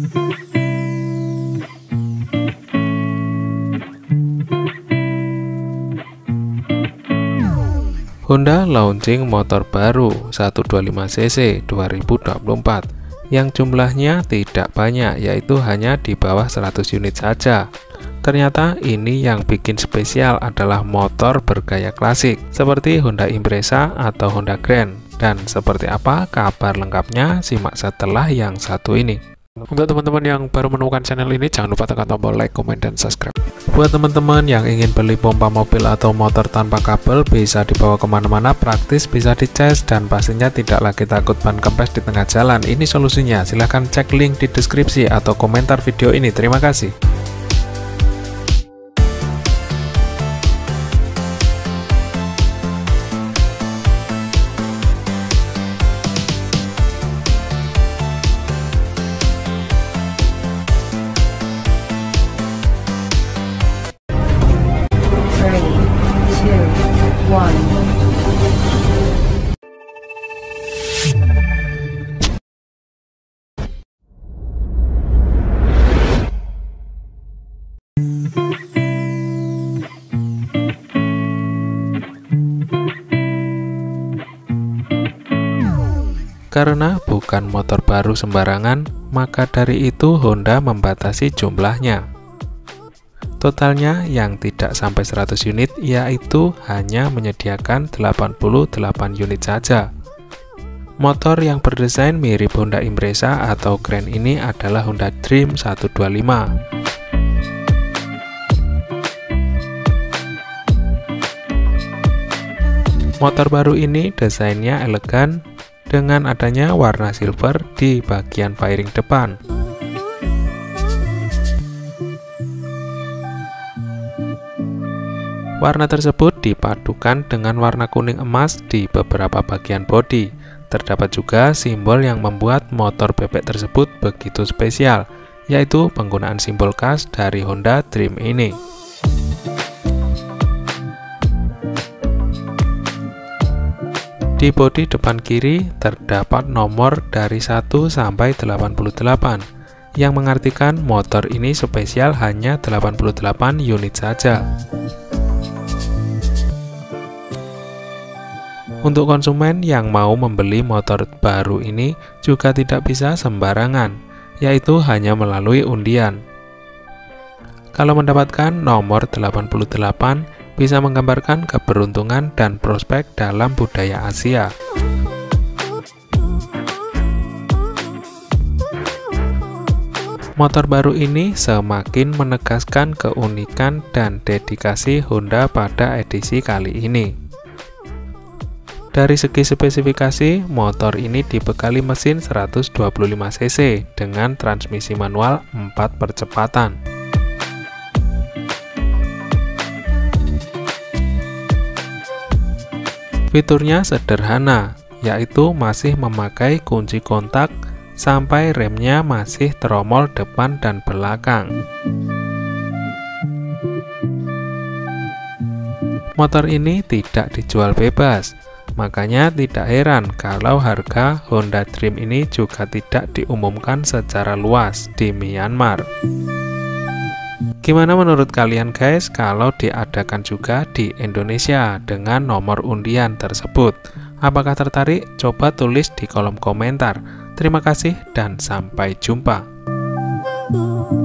Honda launching motor baru 125cc 2024 yang jumlahnya tidak banyak, yaitu hanya di bawah 100 unit saja. Ternyata ini yang bikin spesial adalah motor bergaya klasik seperti Honda Impreza atau Honda Grand. Dan seperti apa kabar lengkapnya, simak setelah yang satu ini. Untuk teman-teman yang baru menemukan channel ini, jangan lupa tekan tombol like, comment, dan subscribe. Buat teman-teman yang ingin beli pompa mobil atau motor tanpa kabel, bisa dibawa kemana-mana, praktis, bisa dicas, dan pastinya tidak lagi takut ban kempes di tengah jalan. Ini solusinya, silahkan cek link di deskripsi atau komentar video ini. Terima kasih. Karena bukan motor baru sembarangan, maka dari itu Honda membatasi jumlahnya. Totalnya yang tidak sampai 100 unit, yaitu hanya menyediakan 88 unit saja. Motor yang berdesain mirip Honda Impreza atau Grand ini adalah Honda Dream 125. Motor baru ini desainnya elegan dengan adanya warna silver di bagian fairing depan. Warna tersebut dipadukan dengan warna kuning emas di beberapa bagian bodi. Terdapat juga simbol yang membuat motor bebek tersebut begitu spesial, yaitu penggunaan simbol khas dari Honda Dream ini. Di bodi depan kiri terdapat nomor dari 1 sampai 88 yang mengartikan motor ini spesial hanya 88 unit saja. Untuk konsumen yang mau membeli motor baru ini juga tidak bisa sembarangan, yaitu hanya melalui undian. Kalau mendapatkan nomor 88, bisa menggambarkan keberuntungan dan prospek dalam budaya Asia. Motor baru ini semakin menegaskan keunikan dan dedikasi Honda pada edisi kali ini. Dari segi spesifikasi, motor ini dibekali mesin 125cc dengan transmisi manual 4 percepatan. Fiturnya sederhana, yaitu masih memakai kunci kontak sampai remnya masih tromol depan dan belakang. Motor ini tidak dijual bebas, makanya tidak heran kalau harga Honda Dream ini juga tidak diumumkan secara luas di Myanmar. Gimana menurut kalian guys kalau diadakan juga di Indonesia dengan nomor undian tersebut? Apakah tertarik? Coba tulis di kolom komentar. Terima kasih dan sampai jumpa.